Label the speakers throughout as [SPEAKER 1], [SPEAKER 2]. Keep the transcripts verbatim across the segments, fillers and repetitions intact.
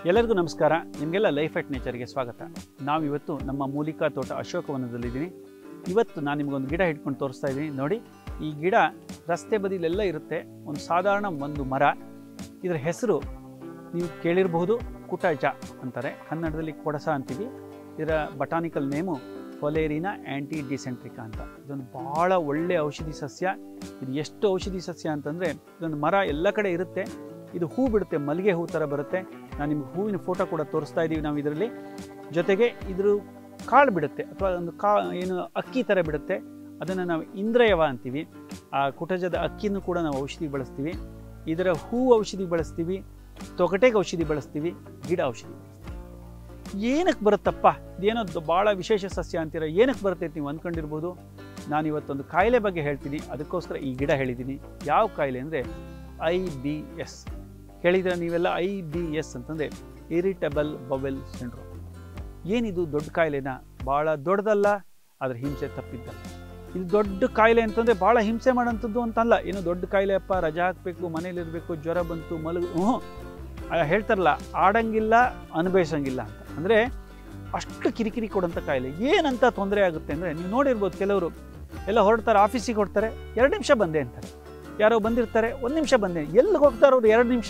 [SPEAKER 1] ಎಲ್ಲರಿಗೂ ನಮಸ್ಕಾರ. ನಿಮಗೆಲ್ಲ ಲೈಫ್ ಅಟ್ ನೇಚರ್ಗೆ ಸ್ವಾಗತ. ನಾವು ಇವತ್ತು ನಮ್ಮ ಮೂಲಿಕಾ ತೋಟ ಅಶೋಕವನದಲ್ಲಿದ್ದೀನಿ. ಇವತ್ತು ನಾನು ನಿಮಗೊಂದು ಗಿಡ ಹಿಡ್ಕೊಂಡು ತೋರಿಸ್ತಾ ಇದ್ದೀನಿ. ನೋಡಿ, ಈ ಗಿಡ ರಸ್ತೆ ಬದಿಲೆಲ್ಲ ಇರುತ್ತೆ. ಒಂದು ಸಾಧಾರಣ ಒಂದು ಮರ. ಇದರ ಹೆಸರು ನೀವು ಕೇಳಿರಬಹುದು, ಕುಟಜ ಅಂತಾರೆ, ಕನ್ನಡದಲ್ಲಿ ಕೊಡಸ ಅಂತೀವಿ. ಇದರ ಬಟಾನಿಕಲ್ ನೇಮು ಫೊಲೇರಿನಾ ಆ್ಯಂಟಿ ಡಿಸೆಂಟ್ರಿಕಾ ಅಂತ. ಇದೊಂದು ಭಾಳ ಒಳ್ಳೆಯ ಔಷಧಿ ಸಸ್ಯ. ಇದು ಎಷ್ಟು ಔಷಧಿ ಸಸ್ಯ ಅಂತಂದರೆ, ಇದೊಂದು ಮರ ಎಲ್ಲ ಕಡೆ ಇರುತ್ತೆ. ಇದು ಹೂ ಬಿಡುತ್ತೆ, ಮಲ್ಲಿಗೆ ಹೂ ಥರ ಬರುತ್ತೆ. ನಾನು ನಿಮ್ಗೆ ಹೂವಿನ ಫೋಟೋ ಕೂಡ ತೋರಿಸ್ತಾ ಇದ್ದೀವಿ ನಾವು ಇದರಲ್ಲಿ. ಜೊತೆಗೆ ಇದ್ರ ಕಾಳು ಬಿಡುತ್ತೆ, ಅಥವಾ ಒಂದು ಕಾ ಏನು ಅಕ್ಕಿ ಥರ ಬಿಡುತ್ತೆ. ಅದನ್ನು ನಾವು ಇಂದ್ರಯವ ಅಂತೀವಿ. ಆ ಕುಟಜದ ಅಕ್ಕಿನೂ ಕೂಡ ನಾವು ಔಷಧಿ ಬಳಸ್ತೀವಿ. ಇದರ ಹೂ ಔಷಧಿ ಬಳಸ್ತೀವಿ, ತೊಗಟೆಗೆ ಔಷಧಿ ಬಳಸ್ತೀವಿ, ಗಿಡ ಔಷಧಿ ಬಳಸ್ತೀವಿ. ಏನಕ್ಕೆ ಬರುತ್ತಪ್ಪ ಇದೇನೋ ಭಾಳ ವಿಶೇಷ ಸಸ್ಯ ಅಂತೀರ, ಏನಕ್ಕೆ ಬರುತ್ತೆ ನೀವು ಅಂದ್ಕೊಂಡಿರ್ಬೋದು. ನಾನು ಇವತ್ತೊಂದು ಕಾಯಿಲೆ ಬಗ್ಗೆ ಹೇಳ್ತೀನಿ, ಅದಕ್ಕೋಸ್ಕರ ಈ ಗಿಡ ಹೇಳಿದ್ದೀನಿ. ಯಾವ ಕಾಯಿಲೆ ಅಂದರೆ ಐ ಬಿ ಎಸ್. ಕೇಳಿದರೆ ನೀವೆಲ್ಲ ಐ ಬಿ ಎಸ್ ಅಂತಂದರೆ ಇರಿಟಬಲ್ ಬವೆಲ್ ಸಿಂಡ್ರೋಮ್. ಏನಿದು ದೊಡ್ಡ ಕಾಯಿಲೆನ? ಭಾಳ ದೊಡ್ಡದಲ್ಲ, ಆದರೆ ಹಿಂಸೆ ತಪ್ಪಿದ್ದಲ್ಲ. ಇದು ದೊಡ್ಡ ಕಾಯಿಲೆ ಅಂತಂದರೆ ಭಾಳ ಹಿಂಸೆ ಮಾಡೋಂಥದ್ದು ಅಂತಲ್ಲ. ಏನೋ ದೊಡ್ಡ ಕಾಯಿಲೆ ಅಪ್ಪ, ರಜಾ ಹಾಕಬೇಕು, ಮನೇಲಿರಬೇಕು, ಜ್ವರ ಬಂತು, ಮಲಗು, ಹ್ಞೂ ಹೇಳ್ತಾರಲ್ಲ, ಆಡಂಗಿಲ್ಲ ಅನುಭವಿಸೋಂಗಿಲ್ಲ ಅಂತ. ಅಂದರೆ ಅಷ್ಟು ಕಿರಿಕಿರಿ ಕೊಡೋಂಥ ಕಾಯಿಲೆ. ಏನಂತ ತೊಂದರೆ ಆಗುತ್ತೆ ಅಂದರೆ, ನೀವು ನೋಡಿರ್ಬೋದು, ಕೆಲವರು ಎಲ್ಲ ಹೊರಡ್ತಾರೆ, ಆಫೀಸಿಗೆ ಹೊರಡ್ತಾರೆ, ಎರಡು ನಿಮಿಷ ಬಂದೆ ಅಂತಾರೆ. ಯಾರೋ ಬಂದಿರ್ತಾರೆ, ಒಂದು ನಿಮಿಷ ಬಂದೆ. ಎಲ್ಲಿಗೆ ಹೋಗ್ತಾರೆ ಅವರು? ಎರಡು ನಿಮಿಷ.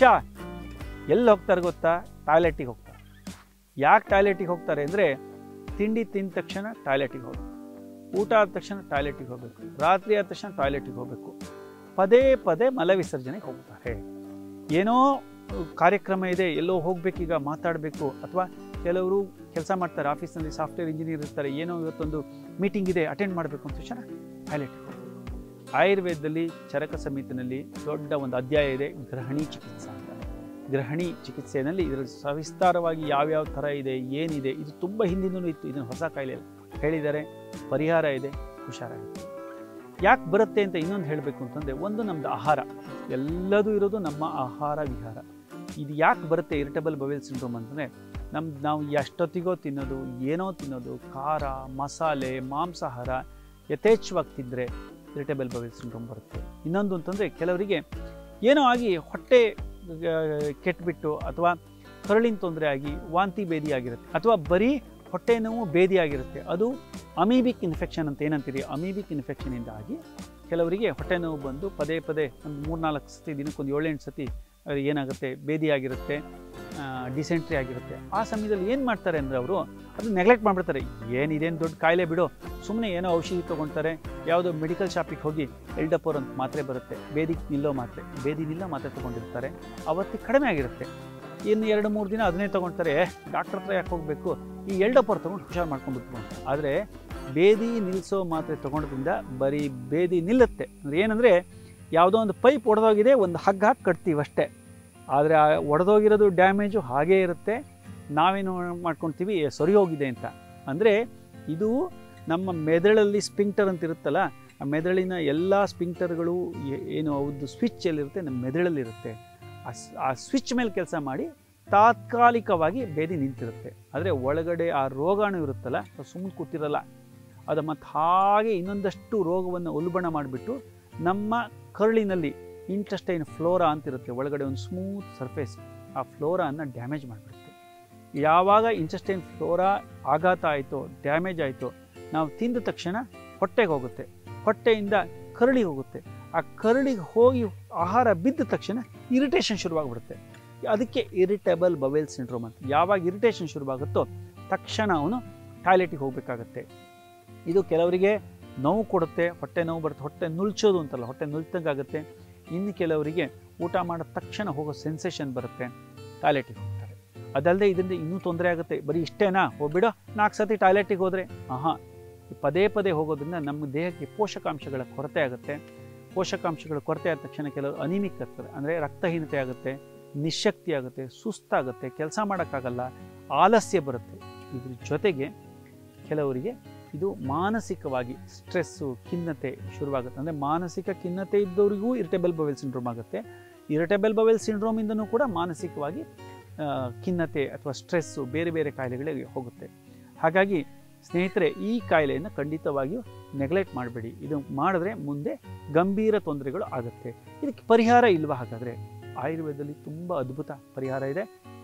[SPEAKER 1] ಎಲ್ಲಿ ಹೋಗ್ತಾರೆ ಗೊತ್ತಾ? ಟಾಯ್ಲೆಟಿಗೆ ಹೋಗ್ತಾರೆ. ಯಾಕೆ ಟಾಯ್ಲೆಟಿಗೆ ಹೋಗ್ತಾರೆ ಅಂದರೆ, ತಿಂಡಿ ತಿಂದ ತಕ್ಷಣ ಟಾಯ್ಲೆಟಿಗೆ ಹೋಗಬೇಕು, ಊಟ ಆದ ತಕ್ಷಣ ಟಾಯ್ಲೆಟಿಗೆ ಹೋಗಬೇಕು, ರಾತ್ರಿ ಆದ ತಕ್ಷಣ ಟಾಯ್ಲೆಟಿಗೆ ಹೋಗಬೇಕು, ಪದೇ ಪದೇ ಮಲ ವಿಸರ್ಜನೆಗೆ ಹೋಗ್ತಾರೆ. ಏನೋ ಕಾರ್ಯಕ್ರಮ ಇದೆ, ಎಲ್ಲೋ ಹೋಗಬೇಕೀಗ, ಮಾತಾಡಬೇಕು, ಅಥವಾ ಕೆಲವರು ಕೆಲಸ ಮಾಡ್ತಾರೆ, ಆಫೀಸ್ನಲ್ಲಿ ಸಾಫ್ಟ್ವೇರ್ ಇಂಜಿನಿಯರ್ ಇರ್ತಾರೆ, ಏನೋ ಇವತ್ತೊಂದು ಮೀಟಿಂಗ್ ಇದೆ, ಅಟೆಂಡ್ ಮಾಡಬೇಕು ಅಂತ ತಕ್ಷಣ ಟಾಯ್ಲೆಟಿಗೆ ಹೋಗಬೇಕು. ಆಯುರ್ವೇದದಲ್ಲಿ ಚರಕ ಸಂಹಿತೆಯಲ್ಲಿ ದೊಡ್ಡ ಒಂದು ಅಧ್ಯಾಯ ಇದೆ, ಗ್ರಹಣಿ ಚಿಕಿತ್ಸೆ ಅಂತ. ಗ್ರಹಣಿ ಚಿಕಿತ್ಸೆಯಲ್ಲಿ ಇದರ ಸವಿಸ್ತಾರವಾಗಿ ಯಾವ್ಯಾವ ಥರ ಇದೆ, ಏನಿದೆ, ಇದು ತುಂಬ ಹಿಂದಿನೂ ಇತ್ತು, ಇದನ್ನು ಹೊಸ ಕಾಯಿಲೆ ಹೇಳಿದ್ದಾರೆ, ಪರಿಹಾರ ಇದೆ, ಹುಷಾರಾಗಿದೆ. ಯಾಕೆ ಬರುತ್ತೆ ಅಂತ ಇನ್ನೊಂದು ಹೇಳಬೇಕು ಅಂತಂದರೆ, ಒಂದು ನಮ್ಮದು ಆಹಾರ, ಎಲ್ಲದೂ ಇರೋದು ನಮ್ಮ ಆಹಾರ ವಿಹಾರ. ಇದು ಯಾಕೆ ಬರುತ್ತೆ ಇರಿಟಬಲ್ ಬವೆಲ್ ಸಿಂಡ್ರೋಮ್ ಅಂತಂದರೆ, ನಮ್ದು ನಾವು ಎಷ್ಟೊತ್ತಿಗೋ ತಿನ್ನೋದು, ಏನೋ ತಿನ್ನೋದು, ಖಾರ, ಮಸಾಲೆ, ಮಾಂಸಾಹಾರ ಯಥೇಚ್ಛವಾಗಿ ತಿಂದರೆ ಇರಿಟಬಲ್ ಬವೆಲ್ ಸಿಂಡ್ರೋಮ್ ಬರುತ್ತೆ. ಇನ್ನೊಂದು ಅಂತಂದರೆ, ಕೆಲವರಿಗೆ ಏನೋ ಆಗಿ ಹೊಟ್ಟೆ ಕೆಟ್ಟಬಿಟ್ಟು, ಅಥವಾ ಕರಳಿನ ತೊಂದರೆ ಆಗಿ ವಾಂತಿ ಭೇದಿ ಆಗಿರುತ್ತೆ, ಅಥವಾ ಬರೀ ಹೊಟ್ಟೆ ನೋವು ಭೇದಿ ಆಗಿರುತ್ತೆ. ಅದು ಅಮೀಬಿಕ್ ಇನ್ಫೆಕ್ಷನ್ ಅಂತ ಏನಂತೀರಿ, ಅಮೀಬಿಕ್ ಇನ್ಫೆಕ್ಷನಿಂದ ಆಗಿ ಕೆಲವರಿಗೆ ಹೊಟ್ಟೆ ನೋವು ಬಂದು ಪದೇ ಪದೇ ಒಂದು ಮೂರ್ನಾಲ್ಕು ಸತಿ, ದಿನಕ್ಕೊಂದು ಏಳೆಂಟು ಸತಿ ಏನಾಗುತ್ತೆ, ಭೇದಿ ಆಗಿರುತ್ತೆ, ಡಿಸೆಂಟ್ರಿ ಆಗಿರುತ್ತೆ. ಆ ಸಮಯದಲ್ಲಿ ಏನು ಮಾಡ್ತಾರೆ ಅಂದರೆ, ಅವರು ಅದು ನೆಗ್ಲೆಕ್ಟ್ ಮಾಡಿಬಿಡ್ತಾರೆ. ಏನಿದೇನು ದೊಡ್ಡ ಕಾಯಿಲೆ ಬಿಡು, ಸುಮ್ಮನೆ ಏನೋ ಔಷಧಿ ತೊಗೊಳ್ತಾರೆ, ಯಾವುದೋ ಮೆಡಿಕಲ್ ಶಾಪಿಗೆ ಹೋಗಿ ಎಲ್ಡಪೋರ್ ಅಂತ ಮಾತ್ರೆ ಬರುತ್ತೆ, ಬೇದಿ ನಿಲ್ಲೋ ಮಾತ್ರೆ, ಬೇದಿ ನಿಲ್ಲೋ ಮಾತ್ರೆ ತೊಗೊಂಡಿರ್ತಾರೆ. ಅವತ್ತಿಗೆ ಕಡಿಮೆ ಆಗಿರುತ್ತೆ. ಇನ್ನು ಎರಡು ಮೂರು ದಿನ ಅದನ್ನೇ ತೊಗೊಳ್ತಾರೆ, ಡಾಕ್ಟರ್ ಹತ್ರ ಯಾಕೆ ಹೋಗಬೇಕು, ಈ ಎಲ್ಡಪೋರ್ ತೊಗೊಂಡು ಹುಷಾರು ಮಾಡ್ಕೊಂಡ್ಬಿಟ್ಟು. ಆದರೆ ಬೇದಿ ನಿಲ್ಲಿಸೋ ಮಾತ್ರೆ ತೊಗೊಂಡ್ರಿಂದ ಬರೀ ಬೇದಿ ನಿಲ್ಲುತ್ತೆ. ಅಂದರೆ ಏನಂದರೆ, ಯಾವುದೋ ಒಂದು ಪೈಪ್ ಒಡೆದೋಗಿದೆ, ಒಂದು ಹಗ್ಗ ಹಾಕಿ ಕಟ್ತೀವಿ ಅಷ್ಟೇ. ಆದರೆ ಆ ಒಡೆದೋಗಿರೋದು ಡ್ಯಾಮೇಜು ಹಾಗೇ ಇರುತ್ತೆ. ನಾವೇನು ಮಾಡ್ಕೊಳ್ತೀವಿ, ಸರಿ ಹೋಗಿದೆ ಅಂತ. ಅಂದರೆ ಇದು ನಮ್ಮ ಮೆದುಳಲ್ಲಿ ಸ್ಪಿಂಕ್ಟರ್ ಅಂತ ಇರುತ್ತಲ್ಲ, ಆ ಮೆದುಳಿನ ಎಲ್ಲ ಸ್ಪಿಂಕ್ಟರ್ಗಳು ಏನು ಅವ್ರದ್ದು ಸ್ವಿಚ್ ಎಲ್ಲಿರುತ್ತೆ, ನಮ್ಮ ಮೆದುಳಲ್ಲಿರುತ್ತೆ. ಆ ಆ ಸ್ವಿಚ್ ಮೇಲೆ ಕೆಲಸ ಮಾಡಿ ತಾತ್ಕಾಲಿಕವಾಗಿ ಬೇದಿ ನಿಂತಿರುತ್ತೆ. ಆದರೆ ಒಳಗಡೆ ಆ ರೋಗಾಣು ಇರುತ್ತಲ್ಲ, ಸುಮ್ಮನೆ ಕೂತಿರಲ್ಲ, ಅದು ಮತ್ತು ಹಾಗೆ ಇನ್ನೊಂದಷ್ಟು ರೋಗವನ್ನು ಉಲ್ಬಣ ಮಾಡಿಬಿಟ್ಟು ನಮ್ಮ ಕರುಳಿನಲ್ಲಿ ಇಂಟೆಸ್ಟೈನ್ ಫ್ಲೋರಾ ಅಂತಿರುತ್ತೆ, ಒಳಗಡೆ ಒಂದು ಸ್ಮೂತ್ ಸರ್ಫೇಸ್, ಆ ಫ್ಲೋರಾನ ಡ್ಯಾಮೇಜ್ ಮಾಡಿಬಿಡುತ್ತೆ. ಯಾವಾಗ ಇಂಟೆಸ್ಟೈನ್ ಫ್ಲೋರಾ ಆಘಾತ ಆಯಿತೋ, ಡ್ಯಾಮೇಜ್ ಆಯಿತೋ, ನಾವು ತಿಂದ ತಕ್ಷಣ ಹೊಟ್ಟೆಗೆ ಹೋಗುತ್ತೆ, ಹೊಟ್ಟೆಯಿಂದ ಕರುಳಿಗೆ ಹೋಗುತ್ತೆ, ಆ ಕರುಳಿಗೆ ಹೋಗಿ ಆಹಾರ ಬಿದ್ದ ತಕ್ಷಣ ಇರಿಟೇಷನ್ ಶುರುವಾಗ್ಬಿಡುತ್ತೆ. ಅದಕ್ಕೆ ಇರಿಟಬಲ್ ಬವೆಲ್ ಸಿಂಡ್ರೋಮ್ ಅಂತ. ಯಾವಾಗ ಇರಿಟೇಷನ್ ಶುರುವಾಗುತ್ತೋ ತಕ್ಷಣ ಅವನು ಟಾಯ್ಲೆಟಿಗೆ ಹೋಗಬೇಕಾಗತ್ತೆ. ಇದು ಕೆಲವರಿಗೆ ನೋವು ಕೊಡುತ್ತೆ, ಹೊಟ್ಟೆ ನೋವು ಬರುತ್ತೆ, ಹೊಟ್ಟೆ ನುಲ್ಚೋದು ಅಂತಲ್ಲ, ಹೊಟ್ಟೆ ನುಲ್ತಂಗಾಗುತ್ತೆ. ಇನ್ನು ಕೆಲವರಿಗೆ ಊಟ ಮಾಡಿದ ತಕ್ಷಣ ಹೋಗೋ ಸೆನ್ಸೇಷನ್ ಬರುತ್ತೆ, ಟಾಯ್ಲೆಟಿಗೆ ಹೋಗ್ತಾರೆ. ಅದಲ್ಲದೆ ಇದರಿಂದ ಇನ್ನೂ ತೊಂದರೆ ಆಗುತ್ತೆ. ಬರೀ ಇಷ್ಟೇನಾ, ಹೋಗ್ಬಿಡೋ ನಾಲ್ಕು ಸತಿ ಟಾಯ್ಲೆಟಿಗೆ ಹೋದರೆ, ಆಹಾಂ, ಪದೇ ಪದೇ ಹೋಗೋದ್ರಿಂದ ನಮ್ಮ ದೇಹಕ್ಕೆ ಪೋಷಕಾಂಶಗಳ ಕೊರತೆ ಆಗುತ್ತೆ. ಪೋಷಕಾಂಶಗಳ ಕೊರತೆ ಆದ ತಕ್ಷಣ ಕೆಲವರು ಅನಿಮಿಕ್ ಆಗ್ತಾರೆ, ಅಂದರೆ ರಕ್ತಹೀನತೆ ಆಗುತ್ತೆ, ನಿಶಕ್ತಿ ಆಗುತ್ತೆ, ಸುಸ್ತಾಗುತ್ತೆ, ಕೆಲಸ ಮಾಡೋಕ್ಕಾಗಲ್ಲ, ಆಲಸ್ಯ ಬರುತ್ತೆ. ಇದ್ರ ಜೊತೆಗೆ ಕೆಲವರಿಗೆ ಇದು ಮಾನಸಿಕವಾಗಿ ಸ್ಟ್ರೆಸ್ಸು, ಖಿನ್ನತೆ ಶುರುವಾಗುತ್ತೆ. ಅಂದರೆ ಮಾನಸಿಕ ಖಿನ್ನತೆ ಇದ್ದವರಿಗೂ ಇರಿಟಬಲ್ ಬವೆಲ್ ಸಿಂಡ್ರೋಮ್ ಆಗುತ್ತೆ. ಇರಿಟಬಲ್ ಬವೆಲ್ ಸಿಂಡ್ರೋಮಿಂದನೂ ಕೂಡ ಮಾನಸಿಕವಾಗಿ ಖಿನ್ನತೆ ಅಥವಾ ಸ್ಟ್ರೆಸ್ಸು, ಬೇರೆ ಬೇರೆ ಕಾಯಿಲೆಗಳಿಗೆ ಹೋಗುತ್ತೆ. ಹಾಗಾಗಿ ಸ್ನೇಹಿತರೆ, ಈ ಕಾಯಿಲೆಯನ್ನು ಖಂಡಿತವಾಗಿಯೂ ನೆಗ್ಲೆಕ್ಟ್ ಮಾಡಬೇಡಿ. ಇದು ಮಾಡಿದ್ರೆ ಮುಂದೆ ಗಂಭೀರ ತೊಂದರೆಗಳು ಆಗುತ್ತೆ. ಇದಕ್ಕೆ ಪರಿಹಾರ ಇಲ್ವಾ? ಹಾಗಾದರೆ ಆಯುರ್ವೇದದಲ್ಲಿ ತುಂಬ ಅದ್ಭುತ ಪರಿಹಾರ ಇದೆ.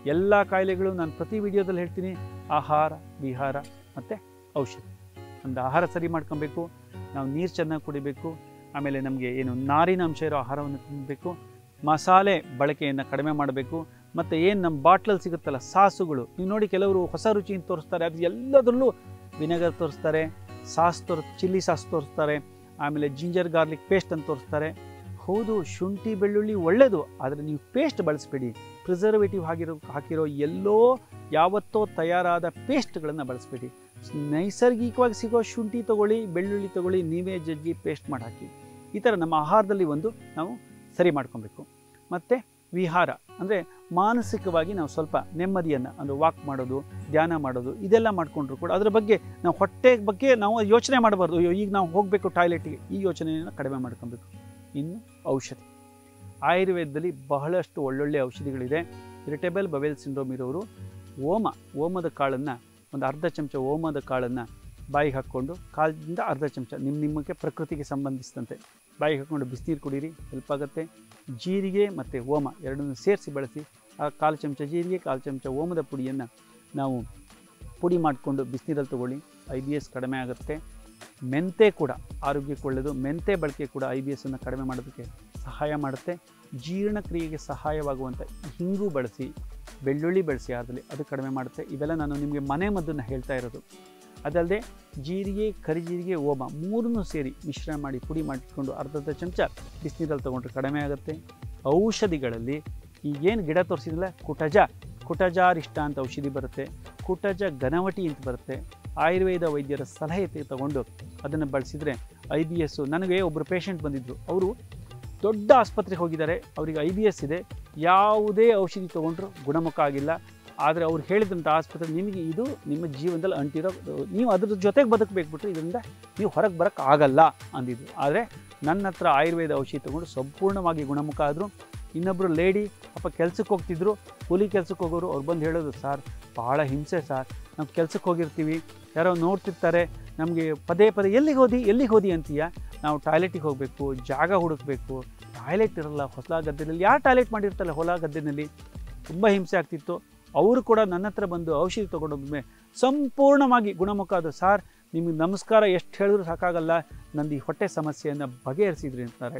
[SPEAKER 1] ಎಲ್ಲ ಕಾಯಿಲೆಗಳು ನಾನು ಪ್ರತಿ ವಿಡಿಯೋದಲ್ಲಿ ಹೇಳ್ತೀನಿ, ಆಹಾರ ವಿಹಾರ ಮತ್ತು ಔಷಧಿ. ಒಂದು ಆಹಾರ ಸರಿ ಮಾಡ್ಕೊಬೇಕು, ನಾವು ನೀರು ಚೆನ್ನಾಗಿ ಕುಡಿಬೇಕು, ಆಮೇಲೆ ನಮಗೆ ಏನು ನಾರಿನ ಅಂಶ ಇರೋ ಆಹಾರವನ್ನು ತಿನ್ನಬೇಕು, ಮಸಾಲೆ ಬಳಕೆಯನ್ನು ಕಡಿಮೆ ಮಾಡಬೇಕು, ಮತ್ತು ಏನು ನಮ್ಮ ಬಾಟ್ಲಲ್ಲಿ ಸಿಗುತ್ತಲ್ಲ ಸಾಸುಗಳು, ನೀವು ನೋಡಿ ಕೆಲವರು ಹೊಸ ರುಚಿಯನ್ನು ತೋರಿಸ್ತಾರೆ, ಅದು ಎಲ್ಲದರಲ್ಲೂ ವಿನೆಗರ್ ತೋರಿಸ್ತಾರೆ, ಸಾಸ್ ತೋರ್ ಚಿಲ್ಲಿ ಸಾಸ್ ತೋರಿಸ್ತಾರೆ, ಆಮೇಲೆ ಜಿಂಜರ್ ಗಾರ್ಲಿಕ್ ಪೇಸ್ಟ್ ಅಂತ ತೋರಿಸ್ತಾರೆ. ಹೌದು, ಶುಂಠಿ ಬೆಳ್ಳುಳ್ಳಿ ಒಳ್ಳೆಯದು, ಆದರೆ ನೀವು ಪೇಸ್ಟ್ ಬಳಸಬೇಡಿ. ಪ್ರಿಸರ್ವೇಟಿವ್ ಆಗಿರೋ ಹಾಕಿರೋ ಎಲ್ಲೋ ಯಾವತ್ತೋ ತಯಾರಾದ ಪೇಸ್ಟ್ಗಳನ್ನು ಬಳಸಬೇಡಿ. ನೈಸರ್ಗಿಕವಾಗಿ ಸಿಗೋ ಶುಂಠಿ ತೊಗೊಳ್ಳಿ, ಬೆಳ್ಳುಳ್ಳಿ ತೊಗೊಳ್ಳಿ, ನೀವೇ ಜಜ್ಜಿ ಪೇಸ್ಟ್ ಮಾಡಿ ಹಾಕಿ. ಈ ಥರ ನಮ್ಮ ಆಹಾರದಲ್ಲಿ ಒಂದು ನಾವು ಸರಿ ಮಾಡ್ಕೊಬೇಕು. ಮತ್ತು ವಿಹಾರ ಅಂದರೆ ಮಾನಸಿಕವಾಗಿ ನಾವು ಸ್ವಲ್ಪ ನೆಮ್ಮದಿಯನ್ನು, ಅಂದರೆ ವಾಕ್ ಮಾಡೋದು, ಧ್ಯಾನ ಮಾಡೋದು, ಇದೆಲ್ಲ ಮಾಡಿಕೊಂಡ್ರು ಕೂಡ ಅದರ ಬಗ್ಗೆ ನಾವು ಹೊಟ್ಟೆ ಬಗ್ಗೆ ನಾವು ಯೋಚನೆ ಮಾಡಬಾರ್ದು. ಅಯ್ಯೋ ಈಗ ನಾವು ಹೋಗಬೇಕು ಟಾಯ್ಲೆಟ್ಗೆ, ಈ ಯೋಚನೆಯನ್ನು ಕಡಿಮೆ ಮಾಡ್ಕೊಬೇಕು. ಇನ್ನು ಔಷಧಿ, ಆಯುರ್ವೇದದಲ್ಲಿ ಬಹಳಷ್ಟು ಒಳ್ಳೊಳ್ಳೆ ಔಷಧಿಗಳಿದೆ. ಇರಿಟೇಬಲ್ ಬವೆಲ್ ಸಿಂಡ್ರೋಮ್ ಇರೋರು ಓಮ ಓಮದ ಕಾಳನ್ನು, ಒಂದು ಅರ್ಧ ಚಮಚ ಓಮದ ಕಾಳನ್ನು ಬಾಯಿಗೆ ಹಾಕ್ಕೊಂಡು ಕಾಲಿಂದ ಅರ್ಧ ಚಮಚ ನಿಮ್ಮ ನಿಮ್ಮಕ್ಕೆ ಪ್ರಕೃತಿಗೆ ಸಂಬಂಧಿಸಿದಂತೆ ಬಾಯಿಗೆ ಹಾಕ್ಕೊಂಡು ಬಿಸಿನೀರು ಕುಡೀರಿ, ಹೆಲ್ಪ್ ಆಗುತ್ತೆ. ಜೀರಿಗೆ ಮತ್ತು ಓಮ ಎರಡನ್ನೂ ಸೇರಿಸಿ ಬಳಸಿ. ಆ ಕಾಲು ಚಮಚ ಜೀರಿಗೆ, ಕಾಲು ಚಮಚ ಓಮದ ಪುಡಿಯನ್ನು ನಾವು ಪುಡಿ ಮಾಡಿಕೊಂಡು ಬಿಸಿನೀರಲ್ಲಿ ತೊಗೊಳ್ಳಿ, ಐ ಬಿ ಎಸ್ ಕಡಿಮೆ ಆಗುತ್ತೆ. ಮೆಂತೆ ಕೂಡ ಆರೋಗ್ಯಕ್ಕೆ ಒಳ್ಳೆಯದು. ಮೆಂತೆ ಬಳಕೆ ಕೂಡ ಐ ಬಿ ಎಸ್ಸನ್ನು ಕಡಿಮೆ ಮಾಡೋದಕ್ಕೆ ಸಹಾಯ ಮಾಡುತ್ತೆ. ಜೀರ್ಣಕ್ರಿಯೆಗೆ ಸಹಾಯವಾಗುವಂಥ ಹಿಂಗು ಬಳಸಿ, ಬೆಳ್ಳುಳ್ಳಿ ಬಳಸಿ ಆದಲ್ಲಿ ಅದು ಕಡಿಮೆ ಮಾಡುತ್ತೆ. ಇವೆಲ್ಲ ನಾನು ನಿಮಗೆ ಮನೆ ಮದ್ದನ್ನು ಹೇಳ್ತಾ ಇರೋದು. ಅದಲ್ಲದೆ ಜೀರಿಗೆ, ಕರಿಜೀರಿಗೆ, ಓಮ ಮೂರನ್ನೂ ಸೇರಿ ಮಿಶ್ರಣ ಮಾಡಿ ಪುಡಿ ಮಾಡಿಕೊಂಡು ಅರ್ಧ ಅರ್ಧ ಚಮಚ ಬಿಸಿನೀರಲ್ಲಿ ತೊಗೊಂಡ್ರೆ ಕಡಿಮೆ ಆಗುತ್ತೆ. ಔಷಧಿಗಳಲ್ಲಿ ಈಗೇನು ಗಿಡ ತೋರಿಸಿದ್ರಲ್ಲ, ಕುಟಜ ಕುಟಜಾರಿಷ್ಟ ಅಂತ ಔಷಧಿ ಬರುತ್ತೆ, ಕುಟಜ ಘನವಟಿ ಅಂತ ಬರುತ್ತೆ. ಆಯುರ್ವೇದ ವೈದ್ಯರ ಸಲಹೆ ತಗೊಂಡು ಅದನ್ನು ಬಳಸಿದರೆ ಐ ಬಿ ಎಸ್ಸು. ನನಗೆ ಒಬ್ಬರು ಪೇಷಂಟ್ ಬಂದಿದ್ದರು, ಅವರು ದೊಡ್ಡ ಆಸ್ಪತ್ರೆಗೆ ಹೋಗಿದ್ದಾರೆ, ಅವರಿಗೆ ಐ ಬಿ ಎಸ್ ಇದೆ, ಯಾವುದೇ ಔಷಧಿ ತೊಗೊಂಡ್ರು ಗುಣಮುಖ ಆಗಿಲ್ಲ. ಆದರೆ ಅವ್ರು ಹೇಳಿದಂಥ ಆಸ್ಪತ್ರೆ, ನಿಮಗೆ ಇದು ನಿಮ್ಮ ಜೀವನದಲ್ಲಿ ಅಂಟಿರೋ, ನೀವು ಅದ್ರ ಜೊತೆಗೆ ಬದುಕಬೇಕ್ಬಿಟ್ರೆ ಇದರಿಂದ ನೀವು ಹೊರಗೆ ಬರೋಕ್ಕೆ ಆಗಲ್ಲ ಅಂದಿದ್ದು. ಆದರೆ ನನ್ನ ಹತ್ರ ಆಯುರ್ವೇದ ಔಷಧಿ ತೊಗೊಂಡು ಸಂಪೂರ್ಣವಾಗಿ ಗುಣಮುಖ ಆದರು. ಇನ್ನೊಬ್ಬರು ಲೇಡಿ ಅಪ್ಪ ಕೆಲ್ಸಕ್ಕೆ ಹೋಗ್ತಿದ್ರು, ಕೂಲಿ ಕೆಲ್ಸಕ್ಕೆ ಹೋಗೋರು, ಅವ್ರು ಬಂದು ಹೇಳೋದು, ಸರ್ ಭಾಳ ಹಿಂಸೆ ಸರ್, ನಾವು ಕೆಲ್ಸಕ್ಕೆ ಹೋಗಿರ್ತೀವಿ, ಯಾರೋ ನೋಡ್ತಿರ್ತಾರೆ, ನಮಗೆ ಪದೇ ಪದೇ ಎಲ್ಲಿಗೆ ಹೋದಿ ಎಲ್ಲಿಗೆ ಹೋದಿ ಅಂತೀಯ, ನಾವು ಟಾಯ್ಲೆಟಿಗೆ ಹೋಗಬೇಕು, ಜಾಗ ಹುಡುಕಬೇಕು, ಟಾಯ್ಲೆಟ್ ಇರಲ್ಲ ಹೊಸ ಗದ್ದೆನಲ್ಲಿ, ಯಾರು ಟಾಯ್ಲೆಟ್ ಮಾಡಿರ್ತಾರಲ್ಲ ಹೊಲ ಗದ್ದೆನಲ್ಲಿ, ತುಂಬ ಹಿಂಸೆ ಆಗ್ತಿತ್ತು. ಅವರು ಕೂಡ ನನ್ನ ಹತ್ರ ಬಂದು ಔಷಧಿ ತೊಗೊಂಡೋದ್ಮೇ ಸಂಪೂರ್ಣವಾಗಿ ಗುಣಮುಖ ಅದು. ಸಾರ್ ನಿಮಗೆ ನಮಸ್ಕಾರ ಎಷ್ಟು ಹೇಳಿದ್ರು ಸಾಕಾಗಲ್ಲ, ನಂದು ಈ ಹೊಟ್ಟೆ ಸಮಸ್ಯೆಯನ್ನು ಬಗೆಹರಿಸಿದ್ರಿ ಅಂತಾರೆ.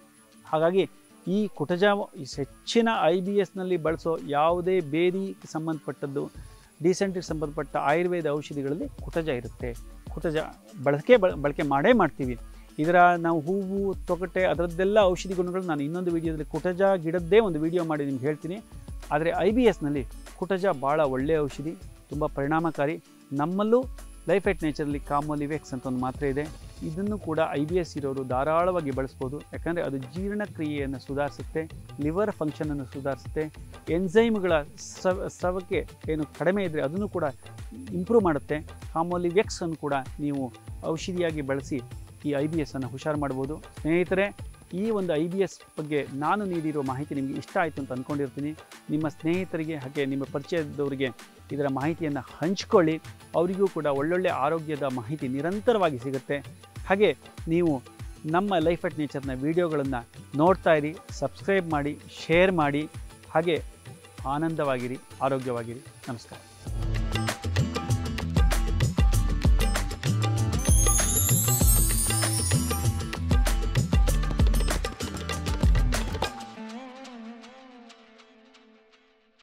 [SPEAKER 1] ಹಾಗಾಗಿ ಈ ಕುಟಜ ಹೆಚ್ಚಿನ ಐ ಬಿ ಎಸ್ನಲ್ಲಿ ಬಳಸೋ ಯಾವುದೇ ಬೇದಿಗೆ ಸಂಬಂಧಪಟ್ಟದ್ದು, ಡಿಸೆಂಟ್ರಿಗೆ ಸಂಬಂಧಪಟ್ಟ ಆಯುರ್ವೇದ ಔಷಧಿಗಳಲ್ಲಿ ಕುಟಜ ಇರುತ್ತೆ. ಕುಟಜ ಬಳಕೆ ಬಳಕೆ ಮಾಡೇ ಮಾಡ್ತೀವಿ. ಇದರ ನಾವು ಹೂವು, ತೊಗಟೆ, ಅದರದ್ದೆಲ್ಲ ಔಷಧಿ ಗುಣಗಳು ನಾನು ಇನ್ನೊಂದು ವೀಡಿಯೋದಲ್ಲಿ ಕುಟಜ ಗಿಡದ್ದೇ ಒಂದು ವೀಡಿಯೋ ಮಾಡಿ ನಿಮ್ಗೆ ಹೇಳ್ತೀನಿ. ಆದರೆ ಐ ಬಿ ಎಸ್ನಲ್ಲಿ ಕುಟಜ ಭಾಳ ಒಳ್ಳೆಯ ಔಷಧಿ, ತುಂಬ ಪರಿಣಾಮಕಾರಿ. ನಮ್ಮಲ್ಲೂ ಲೈಫ್ ಎಟ್ ನೇಚರಲ್ಲಿ ಕಾಮೋಲಿವೆಕ್ಸ್ ಅಂತ ಒಂದು ಮಾತ್ರೆ ಇದೆ, ಇದನ್ನು ಕೂಡ ಐ ಬಿ ಎಸ್ ಇರೋರು ಧಾರಾಳವಾಗಿ ಬಳಸ್ಬೋದು. ಯಾಕಂದರೆ ಅದು ಜೀರ್ಣಕ್ರಿಯೆಯನ್ನು ಸುಧಾರಿಸುತ್ತೆ, ಲಿವರ್ ಫಂಕ್ಷನನ್ನು ಸುಧಾರಿಸುತ್ತೆ, ಎನ್ಸೈಮ್ಗಳ ಸ್ರವ ಸ್ರವಕ್ಕೆ ಏನು ಕಡಿಮೆ ಇದ್ದರೆ ಅದನ್ನು ಕೂಡ ಇಂಪ್ರೂವ್ ಮಾಡುತ್ತೆ. ಕಾಮೋಲಿವೆಕ್ಸ್ ಅನ್ನು ಕೂಡ ನೀವು ಔಷಧಿಯಾಗಿ ಬಳಸಿ ಈ ಐ ಬಿ ಎಸ್ಸನ್ನು ಹುಷಾರು ಮಾಡ್ಬೋದು. ಸ್ನೇಹಿತರೆ, ಈ ಒಂದು ಐ ಬಿ ಎಸ್ ಬಗ್ಗೆ ನಾನು ನೀಡಿರೋ ಮಾಹಿತಿ ನಿಮಗೆ ಇಷ್ಟ ಆಯಿತು ಅಂತ ಅಂದ್ಕೊಂಡಿರ್ತೀನಿ. ನಿಮ್ಮ ಸ್ನೇಹಿತರಿಗೆ ಹಾಗೆ ನಿಮ್ಮ ಪರಿಚಯದವರಿಗೆ ಇದರ ಮಾಹಿತಿಯನ್ನು ಹಂಚ್ಕೊಳ್ಳಿ, ಅವರಿಗೂ ಕೂಡ ಒಳ್ಳೊಳ್ಳೆ ಆರೋಗ್ಯದ ಮಾಹಿತಿ ನಿರಂತರವಾಗಿ ಸಿಗುತ್ತೆ. ಹಾಗೆ ನೀವು ನಮ್ಮ ಲೈಫ್ ಅಟ್ ನೇಚರ್ನ ವೀಡಿಯೋಗಳನ್ನು ನೋಡ್ತಾ ಇರಿ, ಸಬ್ಸ್ಕ್ರೈಬ್ ಮಾಡಿ, ಶೇರ್ ಮಾಡಿ, ಹಾಗೆ ಆನಂದವಾಗಿರಿ, ಆರೋಗ್ಯವಾಗಿರಿ. ನಮಸ್ಕಾರ.